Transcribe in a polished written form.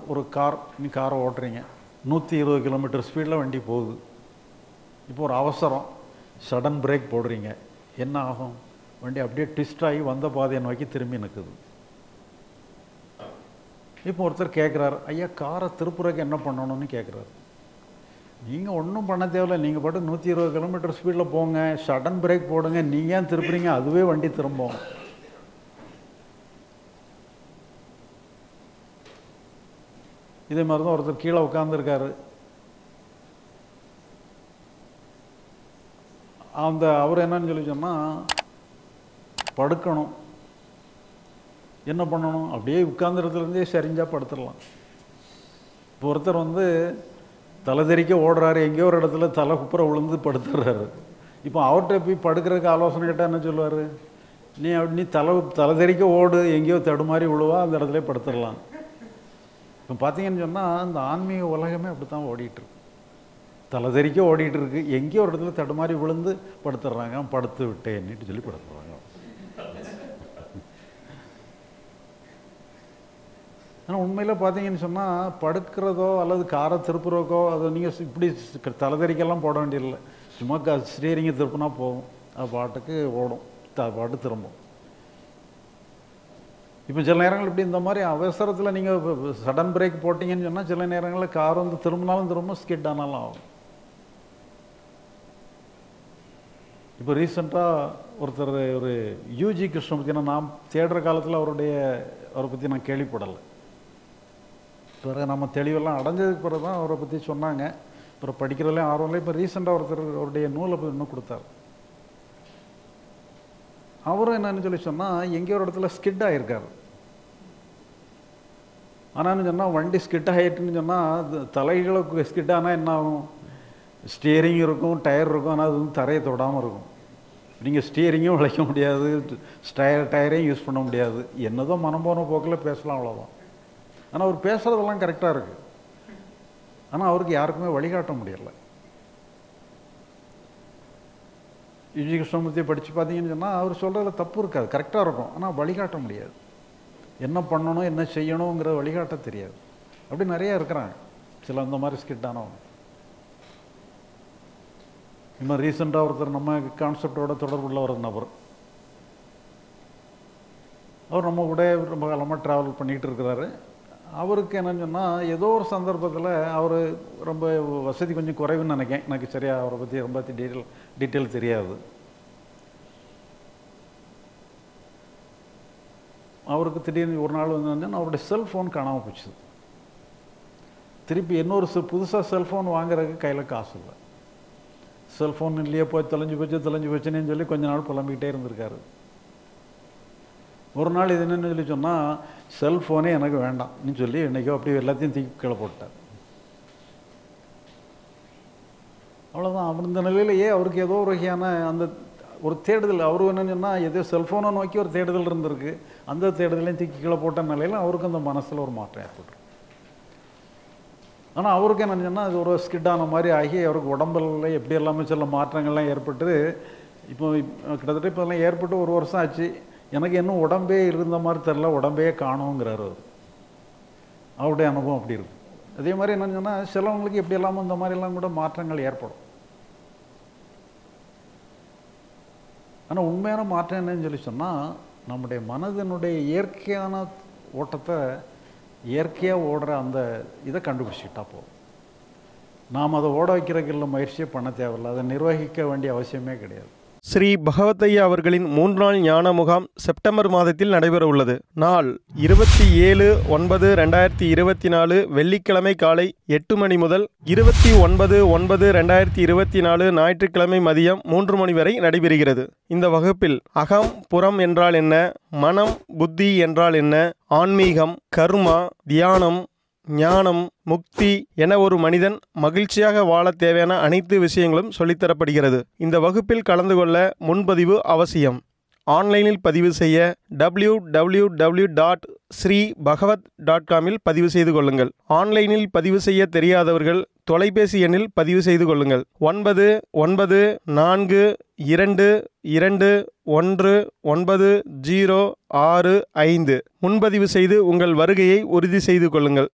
ஒரு காரை ஓட்டுறீங்க, 120 கிலோமீட்டர் ஸ்பீடில் வண்டி போகுது. இப்போ ஒரு அவசரம், சடன் பிரேக் போடுறீங்க, என்ன ஆகும்? வண்டி அப்படியே ட்விஸ்ட் ஆகி வந்த பாதையை நோக்கி திரும்பி நிற்குது. இப்போ ஒருத்தர் கேட்குறாரு, ஐயா காரை திருப்புறக்கு என்ன பண்ணணும்னு கேட்குறாரு. நீங்கள் ஒன்றும் பண்ண தேவையில்லை, நீங்கள் பாட்டு 120 கிலோமீட்டர் ஸ்பீடில் போங்க, சடன் பிரேக் போடுங்க, நீங்கள் ஏன் திருப்புறீங்க, அதுவே வண்டி திரும்பும். இதே மாதிரி தான் ஒருத்தர் கீழே உட்காந்துருக்காரு. அவர் என்னன்னு சொல்லி சொன்னால், படுக்கணும். என்ன பண்ணணும்? அப்படியே உட்கார்ந்துறதுலேருந்தே சரிஞ்சால் படுத்துடலாம். இப்போ ஒருத்தர் தலைதெறிக்க ஓடுறாரு, எங்கேயோ ஒரு இடத்துல தலை குப்புற விழுந்து படுத்துடுறாரு. இப்போ அவர்கிட்ட போய் படுக்கிறதுக்கு ஆலோசனை கேட்டால் என்ன சொல்லுவார்? நீ தலைதெறிக்க ஓடு, எங்கேயோ தடுமாறி விழுவா, அந்த இடத்துல படுத்துடலாம். இப்போ பார்த்தீங்கன்னு சொன்னால் இந்த ஆன்மீக உலகமே அப்படி தான் ஓடிட்டுருக்கு. தலைதெறிக்க ஓடிட்டுருக்கு, எங்கேயோ ஒரு இடத்துல தடுமாறி விழுந்து படுத்துடுறாங்க. படுத்து விட்டேன்னுட்டு சொல்லி படுத்துடுறாங்க. ஆனால் உண்மையில் பார்த்தீங்கன்னு சொன்னால் படுக்கிறதோ அல்லது காரை திருப்புறக்கோ அது நீங்கள் இப்படி தலைதறிக்கெல்லாம் போட வேண்டியதில்லை. சும்மா ஸ்டீரிங்கை திருப்புனா போகும், அது பாட்டுக்கு ஓடும், பாட்டு திரும்பும். இப்போ சில நேரங்கள் இப்படி இந்த மாதிரி அவசரத்தில் நீங்கள் சடன் பிரேக் போட்டிங்கன்னு சொன்னால் சில நேரங்களில் கார் திரும்பினாலும் திரும்ப ஸ்கிட் ஆனாலும் ஆகும். இப்போ ரீசெண்டாக ஒருத்தர் ஒரு யூஜி கிருஷ்ணமூர்த்தி, நான் தேடுற காலத்தில் அவரை பற்றி நான் கேள்விப்படலை. பிறகு நம்ம தெளிவெல்லாம் அடைஞ்சதுக்கு பிறகு தான் அவரை பற்றி சொன்னாங்க. அப்புறம் படிக்கிறதுலேயும் ஆர்வம் இல்லை. இப்போ ரீசெண்டாக ஒருத்தர் அவருடைய நூலை இன்னும் கொடுத்தார். அவரும் என்னன்னு சொல்லி சொன்னால், எங்கேயோ ஒரு இடத்துல ஸ்கிட் ஆகியிருக்காரு. ஆனான்னு சொன்னால் வண்டி ஸ்கிட் ஆகிட்டுன்னு சொன்னால் தலைகளை ஸ்கிட் ஆனால் என்ன ஆகும்? ஸ்டியரிங் இருக்கும், டயர் இருக்கும், ஆனால் அது தரையை தொடாமல் இருக்கும். நீங்கள் ஸ்டியரிங்கும் விளைக்க முடியாது, டயரையும் யூஸ் பண்ண முடியாது. என்னதோ மனம் போன போக்கில் பேசலாம், அவ்வளோதான். ஆனால் அவர் பேசுகிறதெல்லாம் கரெக்டாக இருக்குது. ஆனால் அவருக்கு யாருக்குமே வழிகாட்ட முடியலை. யூஜி கிருஷ்ணமூர்த்தியை படித்து பார்த்தீங்கன்னு சொன்னால் அவர் சொல்கிறதுல தப்பு இருக்காது, கரெக்டாக இருக்கும். ஆனால் வழிகாட்ட முடியாது. என்ன பண்ணணும், என்ன செய்யணுங்கிற வழிகாட்ட தெரியாது. அப்படி நிறையா இருக்கிறாங்க சில அந்த மாதிரி ஸ்கிட்டானவங்க. இன்னும் ரீசெண்டாக ஒருத்தர் நம்ம கான்செப்டோட தொடர்புள்ள ஒரு நபர், அவர் நம்ம கூட ரொம்ப காலமாக ட்ராவல் பண்ணிகிட்டு இருக்கிறாரு. அவருக்கு என்னன்னு சொன்னால், ஏதோ ஒரு சந்தர்ப்பத்தில் அவர் ரொம்ப வசதி கொஞ்சம் குறைவுன்னு நினைக்கேன், எனக்கு சரியாக அவரை பற்றி ரொம்ப டீட்டெயில் தெரியாது. அவருக்கு திடீர்னு ஒரு நாள் அவருடைய செல்ஃபோன் காணாமல் போச்சு. திருப்பி இன்னொரு புதுசாக செல்ஃபோன் வாங்குறதுக்கு கையில் காசு இல்லை. செல்ஃபோன் இல்லையே, போய் தொலைஞ்சு போச்சுன்னு சொல்லி கொஞ்ச நாள் புலம்பிக்கிட்டே இருந்திருக்காரு. ஒரு நாள் இது என்னன்னு சொல்லி சொன்னால், செல்ஃபோனே எனக்கு வேண்டாம்னு சொல்லி இன்றைக்கோ அப்படி எல்லாத்தையும் தூக்கி கீழே போட்டார். அவ்வளோதான். அப்படி இந்த நிலையிலேயே அவருக்கு ஏதோ ஒரு வகையான அந்த ஒரு தேடுதல், அவரு என்னன்னு சொன்னால் ஏதோ செல்ஃபோனை நோக்கி ஒரு தேடுதல் இருந்திருக்கு. அந்த தேடுதலையும் தூக்கி கீழே போட்ட நிலையில் அவருக்கு அந்த மனசில் ஒரு மாற்றம் ஏற்பட்டு. ஆனால் அவருக்கு என்னன்னு சொன்னால் அது ஒரு ஸ்கிட்டான மாதிரி ஆகி அவருக்கு உடம்புல எப்படி எல்லாமே சில மாற்றங்கள்லாம் ஏற்பட்டு, இப்போ கிட்டத்தட்ட இப்போ எல்லாம் ஏற்பட்டு ஒரு வருஷம் ஆச்சு. எனக்கு இன்னும் உடம்பே இருந்த மாதிரி தெரில, உடம்பே காணுங்கிறார் அவர். அவருடைய அனுபவம் அப்படி இருக்குது. அதே மாதிரி என்னன்னு சொன்னால் சிலவங்களுக்கு எப்படி இல்லாமல் இந்த மாதிரிலாம் கூட மாற்றங்கள் ஏற்படும். ஆனால் உண்மையான மாற்றம் என்னன்னு சொல்லி சொன்னால், நம்முடைய மனதினுடைய இயற்கையான ஓட்டத்தை, இயற்கையாக ஓடுற அந்த இதை கண்டுபிடிச்சிக்கிட்டா போதும். நாம் அதை ஓட வைக்கிறதுக்கு முயற்சியே பண்ண தேவையில்லை, அதை நிர்வகிக்க வேண்டிய அவசியமே கிடையாது. ஸ்ரீ பகவத்தையா அவர்களின் 3 நாள் ஞான முகாம் செப்டம்பர் மாதத்தில் நடைபெற உள்ளது. நாள் 27/9/2024 வெள்ளிக்கிழமை காலை 8 மணி முதல் 29/9/2024 ஞாயிற்றுக்கிழமை மதியம் 3 மணி வரை நடைபெறுகிறது. இந்த வகுப்பில் அகம் புறம் என்றால் என்ன, மனம் புத்தி என்றால் என்ன, ஆன்மீகம், கர்மா, தியானம், ஞானம், முக்தி என ஒரு மனிதன் மகிழ்ச்சியாக வாழ தேவையான அனைத்து விஷயங்களும் சொல்லித்தரப்படுகிறது. இந்த வகுப்பில் கலந்து கொள்ள முன்பதிவு அவசியம். ஆன்லைனில் பதிவு செய்ய www.sreebhagavat.com பதிவு செய்து கொள்ளுங்கள். ஆன்லைனில் பதிவு செய்ய தெரியாதவர்கள் தொலைபேசி எண்ணில் பதிவு செய்து கொள்ளுங்கள். 9992219065 முன்பதிவு செய்து உங்கள் வருகையை உறுதி செய்து கொள்ளுங்கள்.